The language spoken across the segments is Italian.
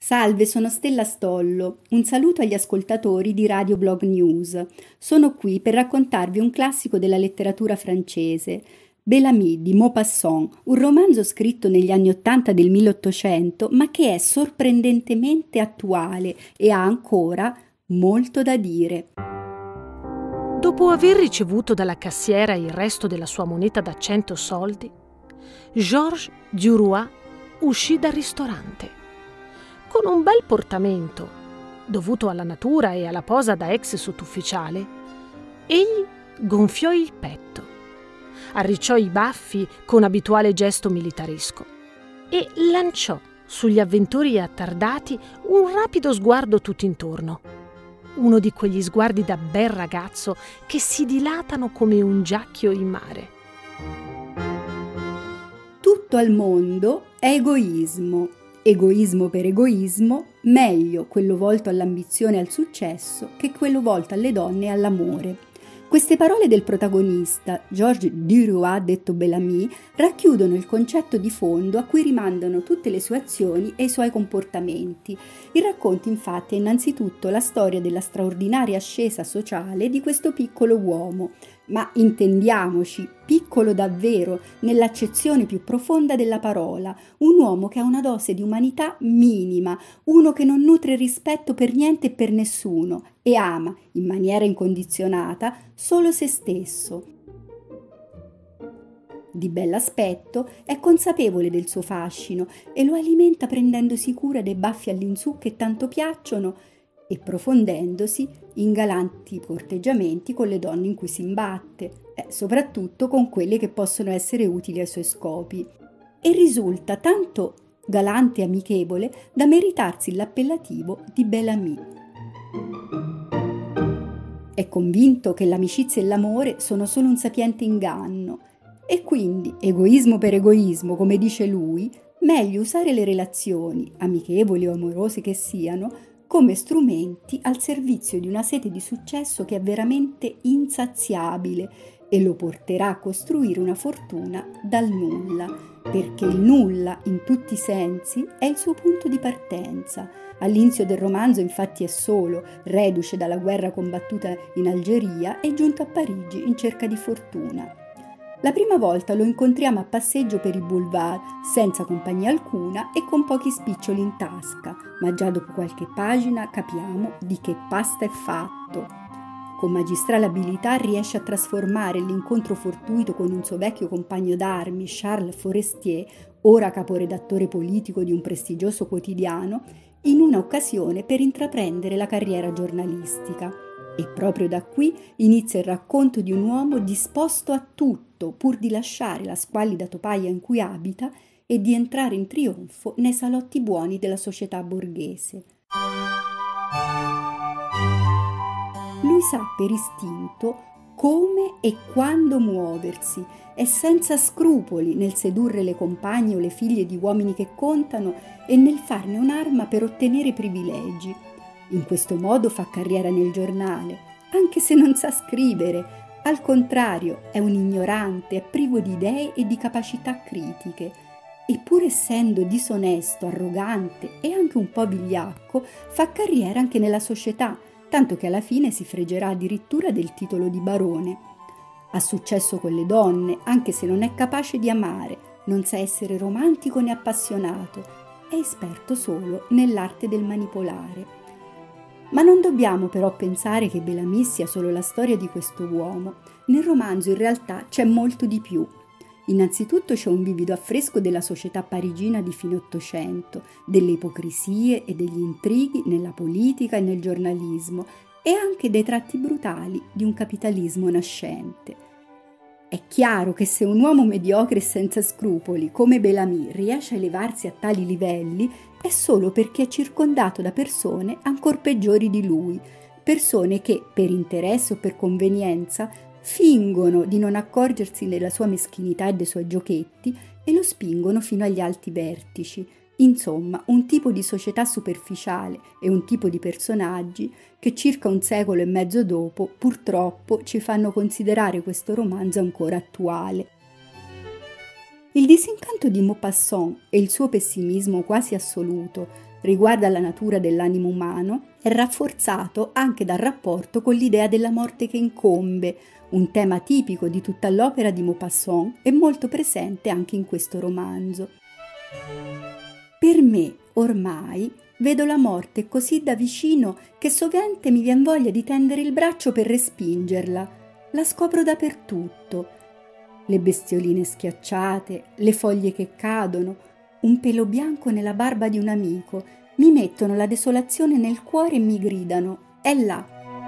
Salve, sono Stella Stollo. Un saluto agli ascoltatori di Radio Blog News. Sono qui per raccontarvi un classico della letteratura francese, Bel-Ami di Maupassant, un romanzo scritto negli anni '80 del 1800, ma che è sorprendentemente attuale e ha ancora molto da dire. Dopo aver ricevuto dalla cassiera il resto della sua moneta da 100 soldi, Georges Duroy uscì dal ristorante. Con un bel portamento, dovuto alla natura e alla posa da ex sottufficiale, egli gonfiò il petto, arricciò i baffi con abituale gesto militaresco e lanciò sugli avventori attardati un rapido sguardo tutt'intorno. Uno di quegli sguardi da bel ragazzo che si dilatano come un giacchio in mare. Tutto al mondo è egoismo. Egoismo per egoismo, meglio quello volto all'ambizione e al successo che quello volto alle donne e all'amore. Queste parole del protagonista, Georges Duroy, detto Bel-Ami, racchiudono il concetto di fondo a cui rimandano tutte le sue azioni e i suoi comportamenti. Il racconto, infatti, è innanzitutto la storia della straordinaria ascesa sociale di questo piccolo uomo, ma intendiamoci, piccolo davvero, nell'accezione più profonda della parola, un uomo che ha una dose di umanità minima, uno che non nutre rispetto per niente e per nessuno e ama, in maniera incondizionata, solo se stesso. Di bell'aspetto, è consapevole del suo fascino e lo alimenta prendendosi cura dei baffi all'insù che tanto piacciono e profondendosi in galanti corteggiamenti con le donne in cui si imbatte, soprattutto con quelle che possono essere utili ai suoi scopi, e risulta tanto galante e amichevole da meritarsi l'appellativo di Bel-Ami. È convinto che l'amicizia e l'amore sono solo un sapiente inganno e quindi, egoismo per egoismo, come dice lui, meglio usare le relazioni, amichevoli o amorose che siano, come strumenti al servizio di una sete di successo che è veramente insaziabile e lo porterà a costruire una fortuna dal nulla, perché il nulla in tutti i sensi è il suo punto di partenza. All'inizio del romanzo infatti è solo, reduce dalla guerra combattuta in Algeria e giunto a Parigi in cerca di fortuna. La prima volta lo incontriamo a passeggio per i boulevard, senza compagnia alcuna e con pochi spiccioli in tasca, ma già dopo qualche pagina capiamo di che pasta è fatto. Con magistrale abilità riesce a trasformare l'incontro fortuito con un suo vecchio compagno d'armi, Charles Forestier, ora caporedattore politico di un prestigioso quotidiano, in una occasione per intraprendere la carriera giornalistica. E proprio da qui inizia il racconto di un uomo disposto a tutto pur di lasciare la squallida topaia in cui abita e di entrare in trionfo nei salotti buoni della società borghese. Lui sa per istinto come e quando muoversi, è senza scrupoli nel sedurre le compagne o le figlie di uomini che contano e nel farne un'arma per ottenere privilegi. In questo modo fa carriera nel giornale, anche se non sa scrivere. Al contrario, è un ignorante, è privo di idee e di capacità critiche. E pur essendo disonesto, arrogante e anche un po' vigliacco, fa carriera anche nella società, tanto che alla fine si fregerà addirittura del titolo di barone. Ha successo con le donne, anche se non è capace di amare, non sa essere romantico né appassionato, è esperto solo nell'arte del manipolare. Ma non dobbiamo però pensare che Bel-Ami sia solo la storia di questo uomo. Nel romanzo in realtà c'è molto di più. Innanzitutto c'è un vivido affresco della società parigina di fine Ottocento, delle ipocrisie e degli intrighi nella politica e nel giornalismo e anche dei tratti brutali di un capitalismo nascente. È chiaro che se un uomo mediocre e senza scrupoli come Bel-Ami riesce a elevarsi a tali livelli è solo perché è circondato da persone ancor peggiori di lui, persone che, per interesse o per convenienza, fingono di non accorgersi della sua meschinità e dei suoi giochetti e lo spingono fino agli alti vertici. Insomma, un tipo di società superficiale e un tipo di personaggi che circa un secolo e mezzo dopo, purtroppo, ci fanno considerare questo romanzo ancora attuale. Il disincanto di Maupassant e il suo pessimismo quasi assoluto riguardo alla natura dell'animo umano è rafforzato anche dal rapporto con l'idea della morte che incombe, un tema tipico di tutta l'opera di Maupassant e molto presente anche in questo romanzo. Per me, ormai, vedo la morte così da vicino che sovente mi vien voglia di tendere il braccio per respingerla. La scopro dappertutto. Le bestioline schiacciate, le foglie che cadono, un pelo bianco nella barba di un amico, mi mettono la desolazione nel cuore e mi gridano: è là.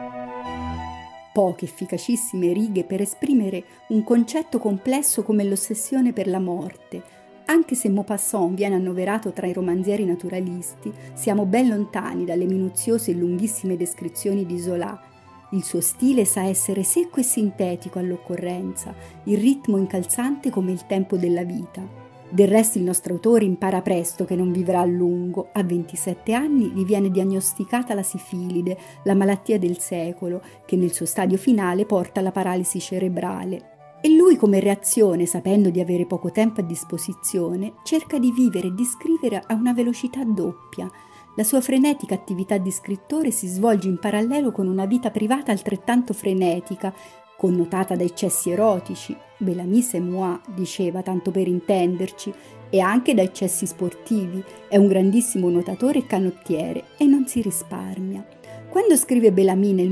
Poche efficacissime righe per esprimere un concetto complesso come l'ossessione per la morte. Anche se Maupassant viene annoverato tra i romanzieri naturalisti, siamo ben lontani dalle minuziose e lunghissime descrizioni di Zola. Il suo stile sa essere secco e sintetico all'occorrenza, il ritmo incalzante come il tempo della vita. Del resto il nostro autore impara presto che non vivrà a lungo. A 27 anni gli viene diagnosticata la sifilide, la malattia del secolo, che nel suo stadio finale porta alla paralisi cerebrale. E lui, come reazione, sapendo di avere poco tempo a disposizione, cerca di vivere e di scrivere a una velocità doppia. La sua frenetica attività di scrittore si svolge in parallelo con una vita privata altrettanto frenetica, connotata da eccessi erotici, Bellamy c'est moi, diceva, tanto per intenderci, e anche da eccessi sportivi. È un grandissimo nuotatore e canottiere e non si risparmia. Quando scrive Bellamy nel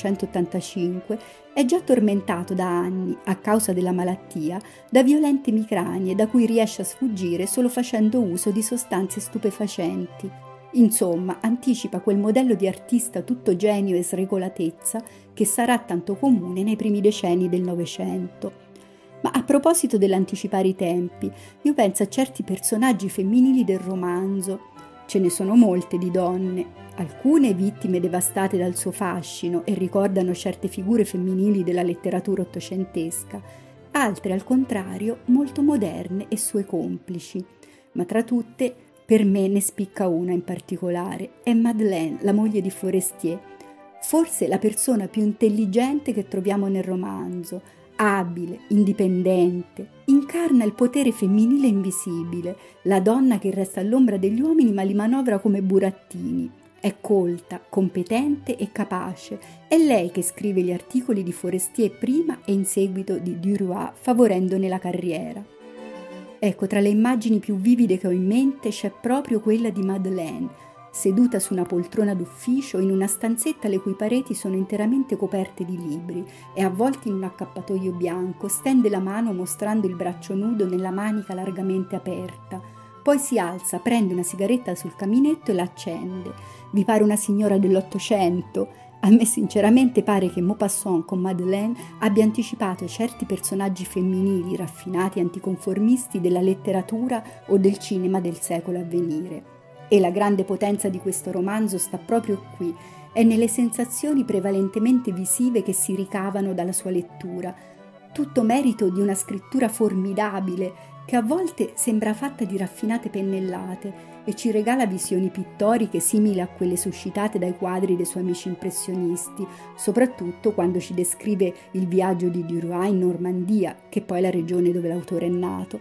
1885 è già tormentato da anni, a causa della malattia, da violente emicranie da cui riesce a sfuggire solo facendo uso di sostanze stupefacenti. Insomma, anticipa quel modello di artista tutto genio e sregolatezza che sarà tanto comune nei primi decenni del Novecento. Ma a proposito dell'anticipare i tempi, io penso a certi personaggi femminili del romanzo. Ce ne sono molte di donne, alcune vittime devastate dal suo fascino e ricordano certe figure femminili della letteratura ottocentesca, altre al contrario molto moderne e sue complici. Ma tra tutte, per me ne spicca una in particolare, è Madeleine, la moglie di Forestier, forse la persona più intelligente che troviamo nel romanzo, abile, indipendente, incarna il potere femminile invisibile, la donna che resta all'ombra degli uomini ma li manovra come burattini. È colta, competente e capace. È lei che scrive gli articoli di Forestier prima e in seguito di Duroy, favorendone la carriera. Ecco, tra le immagini più vivide che ho in mente c'è proprio quella di Madeleine, seduta su una poltrona d'ufficio in una stanzetta le cui pareti sono interamente coperte di libri e avvolti in un accappatoio bianco, stende la mano mostrando il braccio nudo nella manica largamente aperta. Poi si alza, prende una sigaretta sul caminetto e la accende. Vi pare una signora dell'Ottocento? A me sinceramente pare che Maupassant con Madeleine abbia anticipato certi personaggi femminili raffinati e anticonformisti della letteratura o del cinema del secolo a venire. E la grande potenza di questo romanzo sta proprio qui, è nelle sensazioni prevalentemente visive che si ricavano dalla sua lettura, tutto merito di una scrittura formidabile che a volte sembra fatta di raffinate pennellate e ci regala visioni pittoriche simili a quelle suscitate dai quadri dei suoi amici impressionisti, soprattutto quando ci descrive il viaggio di Duroy in Normandia, che poi è la regione dove l'autore è nato.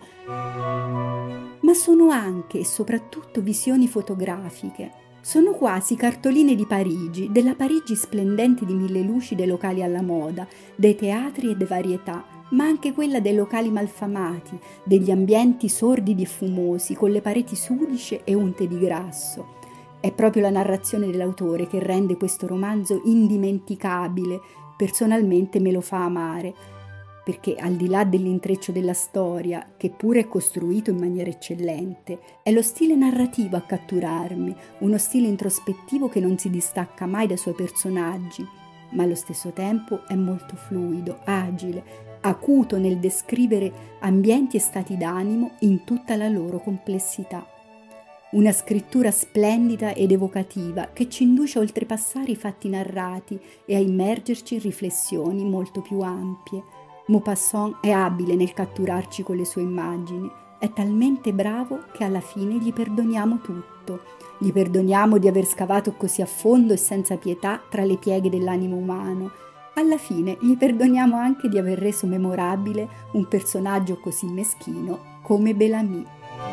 Ma sono anche e soprattutto visioni fotografiche. Sono quasi cartoline di Parigi, della Parigi splendente di mille luci dei locali alla moda, dei teatri e dei varietà, ma anche quella dei locali malfamati, degli ambienti sordidi e fumosi, con le pareti sudice e unte di grasso. È proprio la narrazione dell'autore che rende questo romanzo indimenticabile, personalmente me lo fa amare, perché al di là dell'intreccio della storia, che pure è costruito in maniera eccellente, è lo stile narrativo a catturarmi, uno stile introspettivo che non si distacca mai dai suoi personaggi, ma allo stesso tempo è molto fluido, agile, acuto nel descrivere ambienti e stati d'animo in tutta la loro complessità. Una scrittura splendida ed evocativa che ci induce a oltrepassare i fatti narrati e a immergerci in riflessioni molto più ampie. Maupassant è abile nel catturarci con le sue immagini, è talmente bravo che alla fine gli perdoniamo tutto. Gli perdoniamo di aver scavato così a fondo e senza pietà tra le pieghe dell'animo umano. Alla fine gli perdoniamo anche di aver reso memorabile un personaggio così meschino come Bellamy.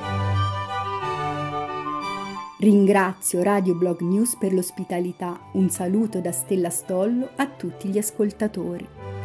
Ringrazio Radio Blog News per l'ospitalità. Un saluto da Stella Stollo a tutti gli ascoltatori.